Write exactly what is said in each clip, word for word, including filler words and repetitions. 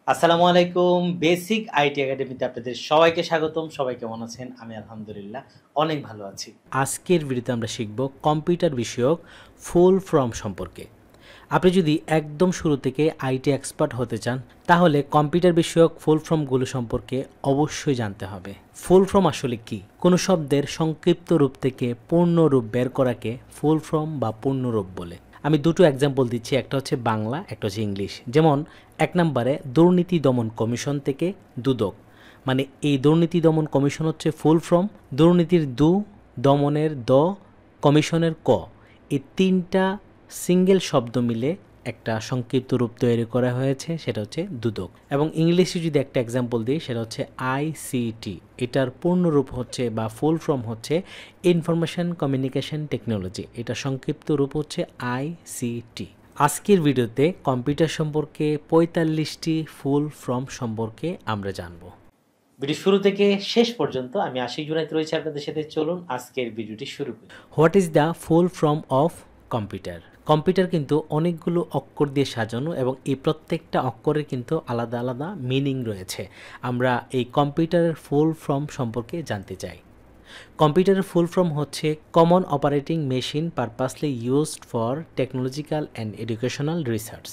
আসসালামু আলাইকুম। Basic IT একাডেমিতে আপনাদের সবাইকে স্বাগতম। সবাই কেমন আছেন? আমি আলহামদুলিল্লাহ অনেক ভালো আছি। আজকের ভিডিওতে আমরা শিখব কম্পিউটার বিষয়ক ফুল ফর্ম সম্পর্কে। আপনি যদি একদম শুরু থেকে আইটি এক্সপার্ট হতে চান, তাহলে কম্পিউটার বিষয়ক ফুল ফর্মগুলো সম্পর্কে অবশ্যই জানতে হবে। ফুল ফর্ম আসলে কি? কোনো শব্দের সংক্ষিপ্ত রূপ থেকে পূর্ণ রূপ বের করাকে ফুল ফর্ম বা পূর্ণরূপ বলে। আমি দুটো এক্সাম্পল দিচ্ছি, একটা হচ্ছে বাংলা, একটা হচ্ছে ইংলিশ। যেমন এক নম্বরে দুর্নীতি দমন কমিশন থেকে দুদক, মানে এই দুর্নীতি দমন কমিশন হচ্ছে ফুল ফর্ম। দুর্নীতির দু, দমনের দ, কমিশনের ক, এই তিনটা সিঙ্গেল শব্দ মিলে একটা সংক্ষিপ্ত রূপ তৈরি করা হয়েছে, সেটা হচ্ছে দুদক। এবং ইংলিশে যদি একটা এক্সাম্পল দিই, সেটা হচ্ছে আইসিটি। এটার পূর্ণরূপ হচ্ছে বা ফুল ফর্ম হচ্ছে ইনফরমেশন কমিউনিকেশন টেকনোলজি। এটা সংক্ষিপ্ত রূপ হচ্ছে আইসিটি। আজকের ভিডিওতে কম্পিউটার সম্পর্কে পঁয়তাল্লিশটি ফুল ফর্ম সম্পর্কে আমরা জানব। ভিডিও শুরু থেকে শেষ পর্যন্ত আমি আশিক জুনায়েদ রয়েছে আপনাদের সাথে। চলুন আজকের ভিডিওটি শুরু করি। What is the full form of computer? Computer কিন্তু অনেকগুলো অক্ষর দিয়ে সাজানো এবং এই প্রত্যেকটা অক্ষরের কিন্তু আলাদা আলাদা মিনিং রয়েছে। আমরা এই কম্পিউটারের ফুল ফর্ম সম্পর্কে জানতে চাই। কম্পিউটারের ফুল ফর্ম হচ্ছে common operating machine purposely used for technological and educational research.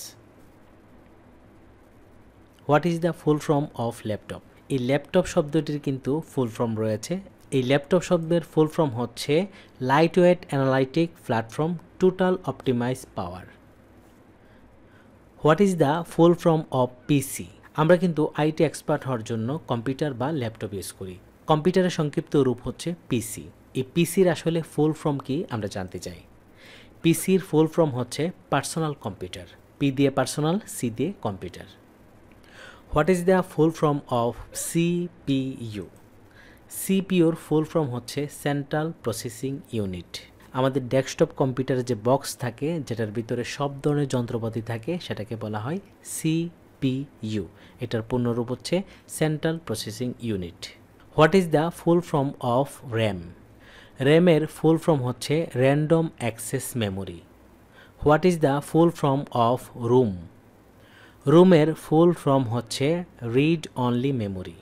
What is the full form of laptop? এই ল্যাপটপ শব্দটির কিন্তু ফুল ফর্ম রয়েছে। এই ল্যাপটপ শব্দের ফুল ফর্ম হচ্ছে light weight analytic platform total optimize power. What is the full form of PC? আমরা কিন্তু IT expert হওয়ার জন্য কম্পিউটার বা ল্যাপটপ ইউজ করি। কম্পিউটারের সংক্ষিপ্ত রূপ হচ্ছে পিসি। এই পিসির আসলে ফুল ফর্ম কি আমরা জানতে চাই। পিসির ফুল ফর্ম হচ্ছে পার্সোনাল কম্পিউটার। পি দিয়ে পার্সোনাল, সি দিয়ে computer. What is the full form of CPU? সিপিইউর ফুল ফর্ম হচ্ছে সেন্ট্রাল প্রসেসিং ইউনিট। আমাদের ডেস্কটপ কম্পিউটারে যে বক্স থাকে, যেটার ভিতরে সব ধরনের যন্ত্রপাতি থাকে, সেটাকে বলা হয় সিপিইউ। এটার পূর্ণরূপ হচ্ছে central processing unit. What is the full form of RAM? র্যামের ফুল ফর্ম হচ্ছে random access memory. What is the full form of ROM? রুমের ফুল ফর্ম হচ্ছে read only memory.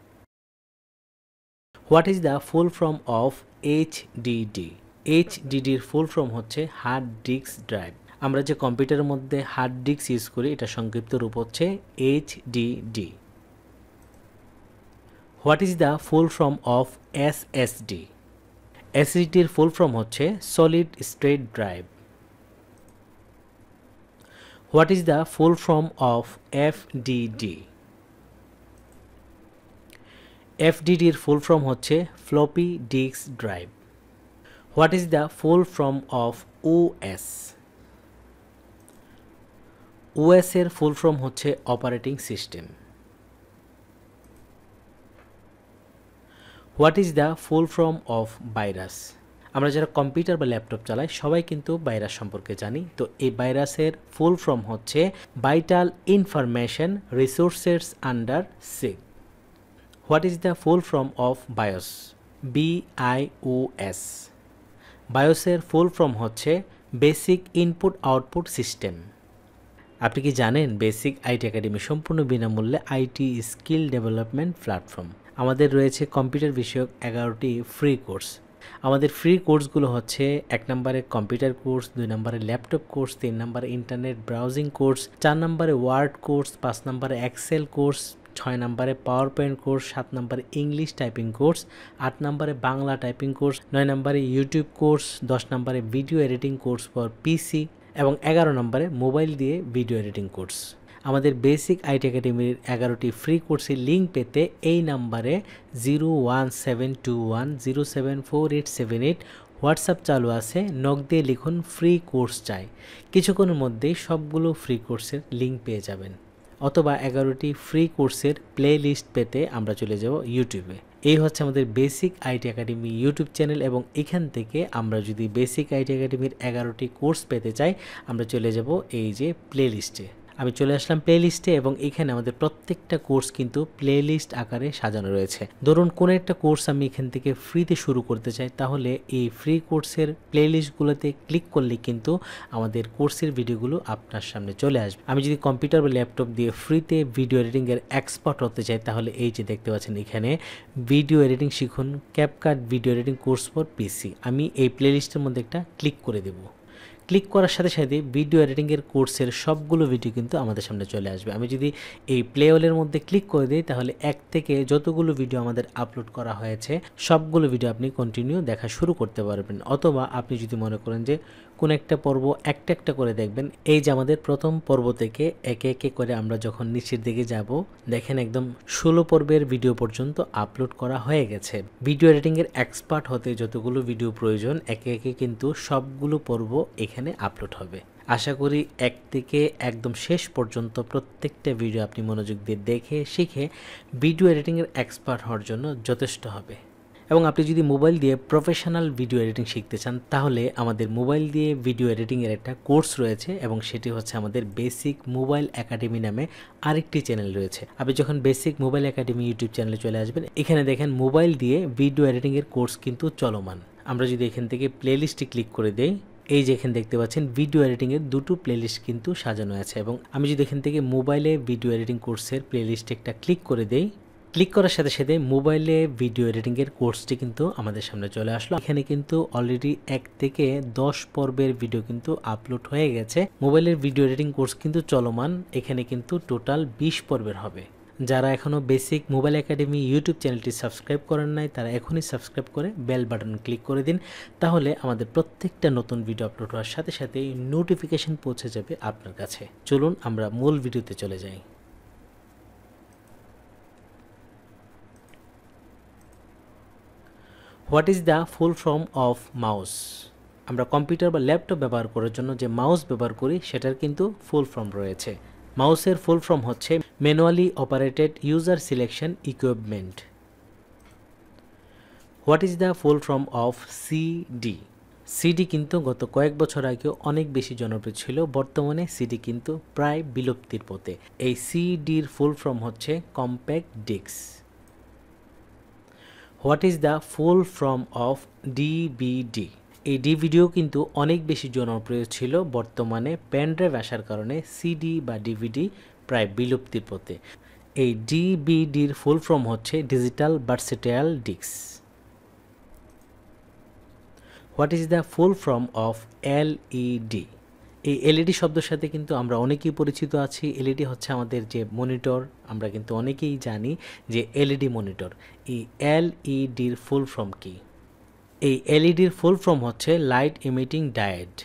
What is the full form of HDD? এইচডিডির full form হচ্ছে hard disk drive. আমরা যে কম্পিউটারের মধ্যে হার্ড ডিস্ক ইউজ করি, এটা সংক্ষিপ্ত রূপ হচ্ছে HDD. What is the full form of SSD? এসএসডির ফুল ফর্ম হচ্ছে solid state drive. What is the full form of FDD? এফডিডির ফুল ফর্ম হচ্ছে floppy disk drive. What is the full form of OS? OS এর full form হচ্ছে operating system. What is the full form of virus? আমরা যারা computer বা laptop চালাই, সবাই কিন্তু ভাইরাস সম্পর্কে জানি। তো এই ভাইরাসের ফুল ফর্ম হচ্ছে vital information resources under seek. What is the full form of BIOS? B I O S. বায়োসের ফুল ফর্ম হচ্ছে বেসিক ইনপুট আউটপুট সিস্টেম। আপনি কি জানেন বেসিক আইটি একাডেমি সম্পূর্ণ বিনামূল্যে আইটি স্কিল ডেভেলপমেন্ট প্ল্যাটফর্ম। আমাদের রয়েছে কম্পিউটার বিষয়ক এগারোটি ফ্রি কোর্স। আমাদের ফ্রি কোর্সগুলো হচ্ছে এক নম্বরে কম্পিউটার কোর্স, দুই নম্বরে ল্যাপটপ কোর্স, তিন নম্বরে ইন্টারনেট ব্রাউজিং কোর্স, চার নম্বরে ওয়ার্ড কোর্স, পাঁচ নম্বরে এক্সেল কোর্স, ছয় নম্বরে পাওয়ার পয়েন্ট কোর্স, সাত নম্বরে ইংলিশ টাইপিং কোর্স, আট নম্বরে বাংলা টাইপিং কোর্স, নয় নম্বরে ইউটিউব কোর্স, দশ নম্বরে video editing course for PC এবং এগারো নম্বরে মোবাইল দিয়ে ভিডিও এডিটিং কোর্স। আমাদের বেসিক আইটি একাডেমির এগারোটি ফ্রি কোর্সের লিঙ্ক পেতে এই নাম্বারে zero one seven two one zero seven four eight seven eight WhatsApp চালু আছে। নক দিয়ে লিখুন ফ্রি কোর্স চাই। কিছুক্ষণের মধ্যেই সবগুলো ফ্রি কোর্সের লিঙ্ক পেয়ে যাবেন। অথবা এগারোটি ফ্রি কোর্সের প্লে লিস্ট পেতে আমরা চলে যাব ইউটিউবে। এই হচ্ছে আমাদের basic IT academy YouTube channel এবং এখান থেকে আমরা যদি বেসিক আইটি একাডেমির এগারোটি কোর্স পেতে চাই, আমরা চলে যাব এই যে প্লে লিস্টে। আমি চলে আসলাম প্লেলিস্টে এবং এখানে আমাদের প্রত্যেকটা কোর্স কিন্তু প্লেলিস্ট আকারে সাজানো রয়েছে। ধরুন কোনো একটা কোর্স আমি এখান থেকে ফ্রিতে শুরু করতে চাই, তাহলে এই ফ্রি কোর্সের প্লেলিস্টগুলোতে ক্লিক করলে কিন্তু আমাদের কোর্সের ভিডিওগুলো আপনার সামনে চলে আসবে। আমি যদি কম্পিউটার বা ল্যাপটপ দিয়ে ফ্রিতে ভিডিও এডিটিংয়ের এক্সপার্ট হতে চাই, তাহলে এই যে দেখতে পাচ্ছেন এখানে ভিডিও এডিটিং শিখুন CapCut video editing course for PC, আমি এই প্লেলিস্টের মধ্যে একটা ক্লিক করে দেবো। ক্লিক করার সাথে সাথে ভিডিও এডিটিংয়ের কোর্সের সবগুলো ভিডিও কিন্তু আমাদের সামনে চলে আসবে। আমি যদি এই প্লে অলের মধ্যে ক্লিক করে দিই, তাহলে এক থেকে যতগুলো ভিডিও আমাদের আপলোড করা হয়েছে সবগুলো ভিডিও আপনি কন্টিনিউ দেখা শুরু করতে পারবেন। অথবা আপনি যদি মনে করেন যে কোন একটা পর্ব একটা একটা করে দেখবেন, এই যে আমাদের প্রথম পর্ব থেকে একে একে করে আমরা যখন নিচের দিকে যাব, দেখেন একদম ষোলো পর্বের ভিডিও পর্যন্ত আপলোড করা হয়ে গেছে। ভিডিও এডিটিংয়ের এক্সপার্ট হতে যতগুলো ভিডিও প্রয়োজন একে একে কিন্তু সবগুলো পর্ব এখানে আপলোড হবে। আশা করি এক থেকে একদম শেষ পর্যন্ত প্রত্যেকটা ভিডিও আপনি মনোযোগ দিয়ে দেখে শিখে ভিডিও এডিটিংয়ের এক্সপার্ট হওয়ার জন্য যথেষ্ট হবে। এবং আপনি যদি মোবাইল দিয়ে প্রফেশনাল ভিডিও এডিটিং শিখতে চান, তাহলে আমাদের মোবাইল দিয়ে ভিডিও এডিটিংয়ের একটা কোর্স রয়েছে এবং সেটি হচ্ছে আমাদের বেসিক মোবাইল একাডেমি নামে আরেকটি চ্যানেল রয়েছে। আপনি যখন বেসিক মোবাইল একাডেমি ইউটিউব চ্যানেলে চলে আসবেন, এখানে দেখেন মোবাইল দিয়ে ভিডিও এডিটিংয়ের কোর্স কিন্তু চলমান। আমরা যদি এখান থেকে প্লেলিস্টে ক্লিক করে দেই, এই যে এখানে দেখতে পাচ্ছেন ভিডিও এডিটিংয়ের দুটো প্লেলিস্ট কিন্তু সাজানো আছে। এবং আমি যদি এখান থেকে মোবাইলে ভিডিও এডিটিং কোর্সের প্লেলিস্টে একটা ক্লিক করে দেই, ক্লিক করার সাথে সাথে মোবাইলে ভিডিও এডিটিংয়ের কোর্সটি কিন্তু আমাদের সামনে চলে আসলো। এখানে কিন্তু অলরেডি এক থেকে দশ পর্বের ভিডিও কিন্তু আপলোড হয়ে গেছে। মোবাইলের ভিডিও এডিটিং কোর্স কিন্তু চলমান, এখানে কিন্তু টোটাল বিশ পর্বের হবে। যারা এখনও বেসিক মোবাইল একাডেমি ইউটিউব চ্যানেলটি সাবস্ক্রাইব করেন নাই, তারা এখনই সাবস্ক্রাইব করে বেল বাটন ক্লিক করে দিন, তাহলে আমাদের প্রত্যেকটা নতুন ভিডিও আপলোড হওয়ার সাথে সাথে নোটিফিকেশন পৌঁছে যাবে আপনার কাছে। চলুন আমরা মূল ভিডিওতে চলে যাই। What is the full form of mouse? আমরা কম্পিউটার বা ল্যাপটপ ব্যবহার করার জন্য যে মাউস ব্যবহার করি সেটার কিন্তু ফুল ফর্ম রয়েছে। মাউসের ফুল ফর্ম হচ্ছে manually operated user selection equipment. What is the full form of CD? CD কিন্তু গত কয়েক বছর আগেও অনেক বেশি জনপ্রিয় ছিল, বর্তমানে সিডি কিন্তু প্রায় বিলুপ্তির পথে। এই সিডির ফুল ফর্ম হচ্ছে compact disc. What is the full form of DVD? এই ডিভিডিও কিন্তু অনেক বেশি জনপ্রিয় ছিল, বর্তমানে পেনড্রাইভ আসার কারণে সিডি বা ডিভিডি প্রায় বিলুপ্তির পথে। এই ডিভিডির ফুল ফর্ম হচ্ছে digital versatile disc. What is the full form of LED? এই এলইডি শব্দের সাথে কিন্তু আমরা অনেকেই পরিচিত আছি। এলইডি হচ্ছে আমাদের যে মনিটর, আমরা কিন্তু অনেকেই জানি যে এলইডি মনিটর। এই এলইডির ফুল ফর্ম কি? এই এলইডির ফুল ফর্ম হচ্ছে light emitting diode.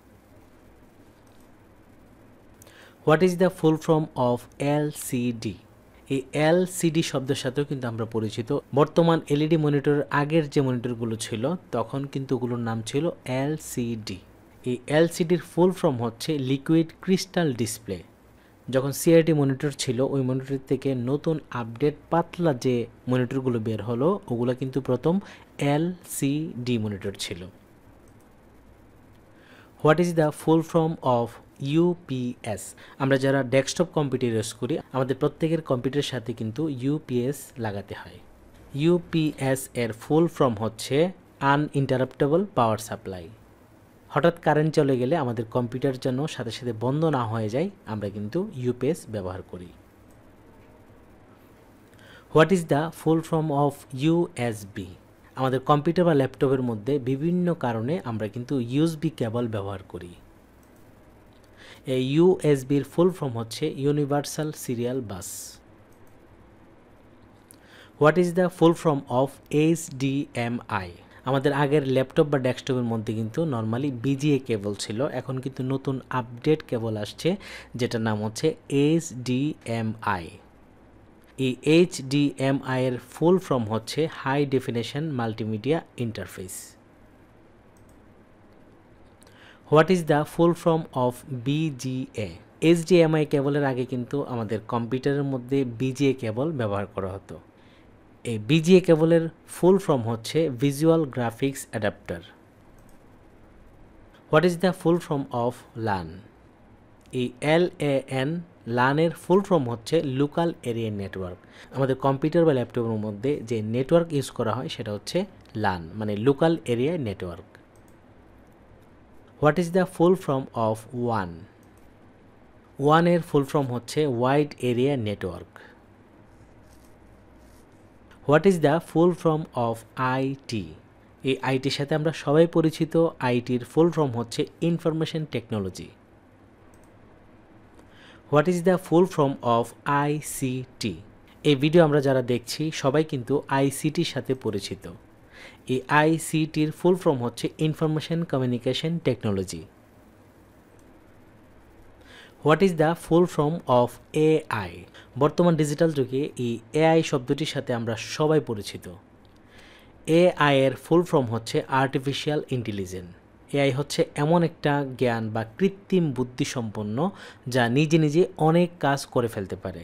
What is the full form of LCD? এই এলসিডি শব্দের সাথেও কিন্তু আমরা পরিচিত। বর্তমান এলইডি মনিটরের আগের যে মনিটরগুলো ছিল তখন কিন্তু ওগুলোর নাম ছিল এলসিডি। এই এলসিডির ফুল ফর্ম হচ্ছে লিকুইড ক্রিস্টাল ডিসপ্লে। যখন সিআরটি মনিটর ছিল, ওই মনিটর থেকে নতুন আপডেট পাতলা যে মনিটরগুলো বের হলো, ওগুলো কিন্তু প্রথম এলসিডি মনিটর ছিল। What is the full form of UPS? আমরা যারা ডেস্কটপ কম্পিউটার ইউজ করি, আমাদের প্রত্যেকের কম্পিউটারের সাথে কিন্তু ইউপিএস লাগাতে হয়। ইউপিএস এর ফুল ফর্ম হচ্ছে আনইন্টারাপ্টেবল পাওয়ার সাপ্লাই। হঠাৎ কারেন্ট চলে গেলে আমাদের কম্পিউটার যেন সাথে সাথে বন্ধ না হয়ে যায়, আমরা কিন্তু ইউপিএস ব্যবহার করি। What is the full form of USB? আমাদের কম্পিউটার বা ল্যাপটপের মধ্যে বিভিন্ন কারণে আমরা কিন্তু ইউএসবি কেবল ব্যবহার করি। এই ইউএসবির ফুল ফর্ম হচ্ছে universal serial bus. What is the full form of HDMI? আমাদের আগের ল্যাপটপ বা ডেস্কটপের মধ্যে কিন্তু নর্মালি বিজিএ কেবল ছিল, এখন কিন্তু নতুন আপডেট কেবল আসছে যেটার নাম হচ্ছে এইচডিএমআই। এই এইচডিএমআই এর ফুল ফর্ম হচ্ছে high definition multimedia interface. What is the full form of VGA? HDMI কেবলের আগে কিন্তু আমাদের কম্পিউটারের মধ্যে বিজিএ কেবল ব্যবহার করা হতো। এই বিজিএ কেবলের ফুল ফর্ম হচ্ছে visual graphics adapter. What is the full form of LAN? এই এল এ এন লানের ফুল ফর্ম হচ্ছে লোকাল এরিয়া নেটওয়ার্ক। আমাদের কম্পিউটার বা ল্যাপটপের মধ্যে যে নেটওয়ার্ক ইউজ করা হয় সেটা হচ্ছে লান, মানে local area network. What is the full form of ওয়ান? ওয়ানের ফুল ফর্ম হচ্ছে wide area network. What is the full form of IT? এই আইটির সাথে আমরা সবাই পরিচিত, আইটির ফুল ফর্ম হচ্ছে information technology. What is the full form of ICT? এই ভিডিও আমরা যারা দেখছি সবাই কিন্তু আইসিটির সাথে পরিচিত। এই আইসিটির ফুল ফর্ম হচ্ছে information communication technology. What is the full form of AI? বর্তমান ডিজিটাল যুগে এই এআই শব্দটির সাথে আমরা সবাই পরিচিত। এআই এর ফুল ফর্ম হচ্ছে আর্টিফিশিয়াল ইন্টেলিজেন্স। এআই হচ্ছে এমন একটা জ্ঞান বা কৃত্রিম বুদ্ধি সম্পন্ন যা নিজে নিজে অনেক কাজ করে ফেলতে পারে।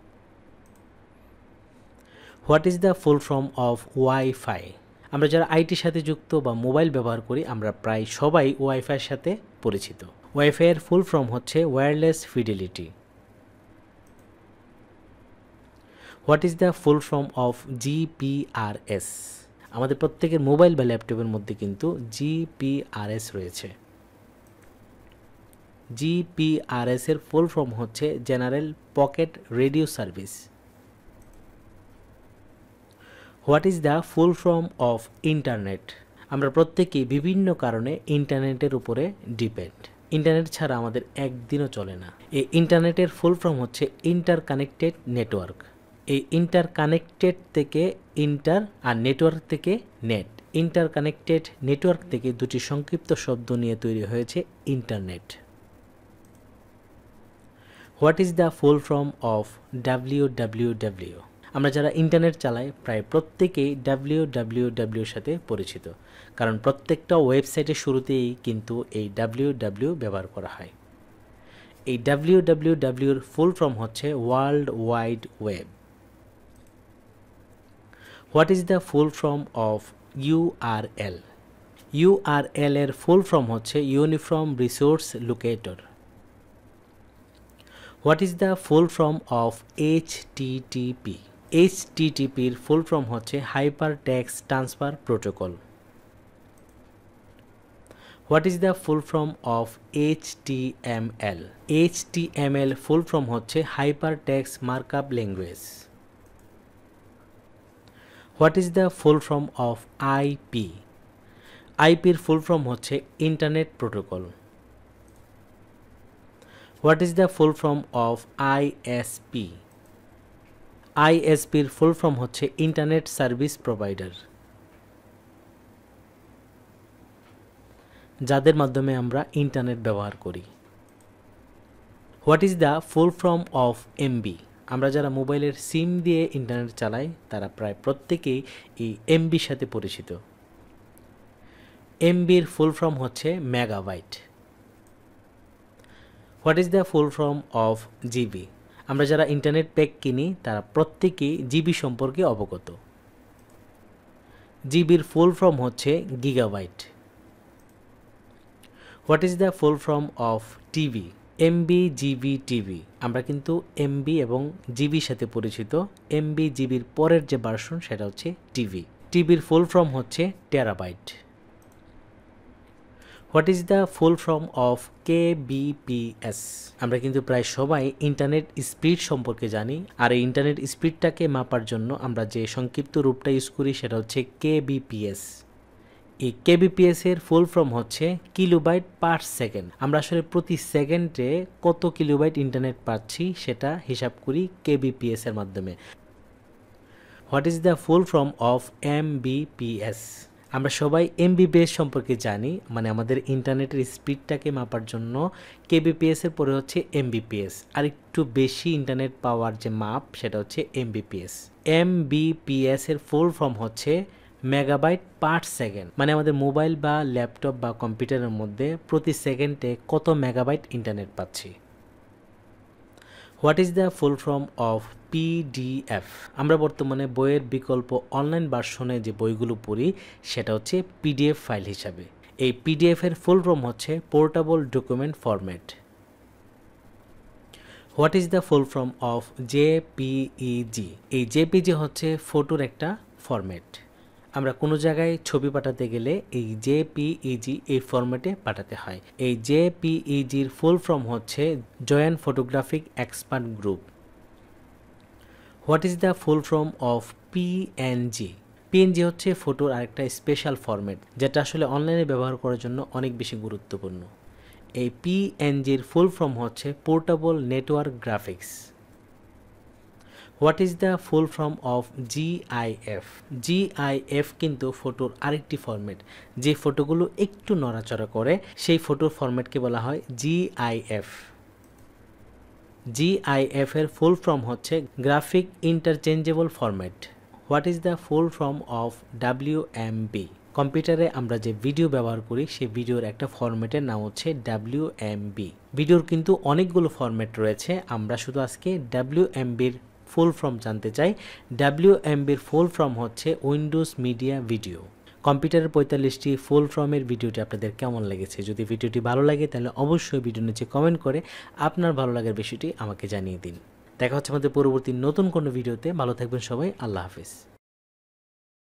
What is the full form of wifi? আমরা যারা আইটির সাথে যুক্ত বা মোবাইল ব্যবহার করি আমরা প্রায় সবাই ওয়াইফাইয়ের সাথে পরিচিত। ওয়াইফাইয়ের ফুল ফর্ম হচ্ছে wireless fidelity. What is the full form of GPRS? আমাদের প্রত্যেকের মোবাইল বা ল্যাপটপের মধ্যে কিন্তু জিপিআরএস রয়েছে। জিপিআরএস এর ফুল ফর্ম হচ্ছে general pocket radio service. What is the full form of internet? আমরা প্রত্যেকেই বিভিন্ন কারণে ইন্টারনেটের উপরে ডিপেন্ড। ইন্টারনেট ছাড়া আমাদের একদিনও চলে না। এই ইন্টারনেটের ফুল ফর্ম হচ্ছে ইন্টার কানেক্টেড নেটওয়ার্ক। এই ইন্টার কানেক্টেড থেকে ইন্টার আর নেটওয়ার্ক থেকে নেট। ইন্টার কানেক্টেড নেটওয়ার্ক থেকে দুটি সংক্ষিপ্ত শব্দ নিয়ে তৈরি হয়েছে internet. What is the full form of W W W? আমরা যারা ইন্টারনেট চালাই প্রায় প্রত্যেকেই ডাব্লিউ ডাব্লিউ ডাব্লিউর সাথে পরিচিত, কারণ প্রত্যেকটা ওয়েবসাইটের শুরুতেই কিন্তু এই ডাব্লিউ ডাব্লিউ ব্যবহার করা হয়। এই ডাব্লিউ ডাব্লিউ ডাব্লিউর ফুল ফর্ম হচ্ছে world wide web. What is the full form of URL? URL এর ফুল ফর্ম হচ্ছে uniform resource locator. What is the full form of HTTP? এইচটিটিপির ফুল ফর্ম হচ্ছে hyper text transfer protocol. What is the full form of HTML? HTML full form হচ্ছে hyper text markup language. What is the full form of IP? আইপির full form হচ্ছে internet protocol. What is the full form of ISP? আইএসপির full form হচ্ছে internet service provider, যাদের মাধ্যমে আমরা internet ব্যবহার করি। What is the full form of MB? আমরা যারা মোবাইলের সিম দিয়ে ইন্টারনেট চালাই তারা প্রায় প্রত্যেকেই এই এমবির সাথে পরিচিত। এমবির ফুল ফর্ম হচ্ছে megabyte. What is the full form of GB? আমরা যারা ইন্টারনেট প্যাক কিনি তারা প্রত্যেকেই জিবি সম্পর্কে অবগত। জিবির ফুল ফর্ম হচ্ছে gigabyte. What is the full form of TV? MB, GB, TV. আমরা কিন্তু এমবি এবং জিবির সাথে পরিচিত। এমবি, জিবির পরের যে ভার্সন সেটা হচ্ছে টিভি। টিভির ফুল ফর্ম হচ্ছে terabyte. What is the full form of KBPS? আমরা কিন্তু প্রায় সবাই ইন্টারনেট স্পিড সম্পর্কে জানি, আর এই ইন্টারনেট স্পিডটাকে মাপার জন্য আমরা যে সংক্ষিপ্ত রূপটা ইউজ করি সেটা হচ্ছে কেবিপিএস। এই কেবিপিএস এর ফুল ফর্ম হচ্ছে কিলোবাইট পার সেকেন্ড। আমরা আসলে প্রতি সেকেন্ডে কত কিলোবাইট ইন্টারনেট পাচ্ছি সেটা হিসাব করি কেবিপিএস এর মাধ্যমে। What is the full form of MBPS? আমরা সবাই এমবিপিএস সম্পর্কে জানি, মানে আমাদের ইন্টারনেটের স্পিডটাকে মাপার জন্য কেবিপিএস এর পরে হচ্ছে এমবিপিএস, আর একটু বেশি ইন্টারনেট পাওয়ার যে মাপ সেটা হচ্ছে এমবিপিএস। এমবিপিএস এর ফুল ফর্ম হচ্ছে মেগাবাইট পার সেকেন্ড, মানে আমাদের মোবাইল বা ল্যাপটপ বা কম্পিউটারের মধ্যে প্রতি সেকেন্ডে কত মেগাবাইট ইন্টারনেট পাচ্ছি। What is the full form of PDF? আমরা বর্তমানে বইয়ের বিকল্প অনলাইন ভার্সনে যে বইগুলো পড়ি সেটা হচ্ছে পিডিএফ ফাইল হিসাবে। এই পিডিএফ এর ফুল ফর্ম হচ্ছে portable document format. What is the full form of JPEG? এই জেপিজি হচ্ছে ফটোর একটা ফরম্যাট। আমরা কোনো জায়গায় ছবি পাঠাতে গেলে এই জেপিইজি এই ফরম্যাটে পাঠাতে হয়। এই জেপিইজির ফুল ফর্ম হচ্ছে joint photographic expert group. What is the full form of PNG? PNG হচ্ছে ফটোর আরেকটা স্পেশাল ফরম্যাট, যেটা আসলে অনলাইনে ব্যবহার করার জন্য অনেক বেশি গুরুত্বপূর্ণ। এই পিএনজির ফুল ফর্ম হচ্ছে portable network graphics. What is the full form of GIF? GIF কিন্তু ফটোর আরেকটি ফরম্যাট, যে ফটোগুলো একটু নড়াচড়া করে সেই ফটোর ফরম্যাটকে বলা হয় জিআইএফ। জিআইএফ এর ফুল ফর্ম হচ্ছে graphic interchangeable format. What is the full form of WMB? কম্পিউটারে আমরা যে ভিডিও ব্যবহার করি সেই ভিডিওর একটা ফরম্যাটের নাম হচ্ছে ডাব্লিউএমবি। ভিডিওর কিন্তু অনেকগুলো ফরম্যাট রয়েছে, আমরা শুধু আজকে ডাব্লিউএমবির ফুল ফর্ম জানতে চাই। ডাব্লিউএমবির ফুল ফর্ম হচ্ছে উইন্ডোজ মিডিয়া ভিডিও। কম্পিউটারের পঁয়তাল্লিশটি ফুল ফর্মের ভিডিওটি আপনাদের কেমন লেগেছে? যদি ভিডিওটি ভালো লাগে তাহলে অবশ্যই ভিডিও নিচে কমেন্ট করে আপনার ভালো লাগার বিষয়টি আমাকে জানিয়ে দিন। দেখা হচ্ছে আমাদের পরবর্তী নতুন কোনো ভিডিওতে। ভালো থাকবেন সবাই, আল্লাহ হাফিজ।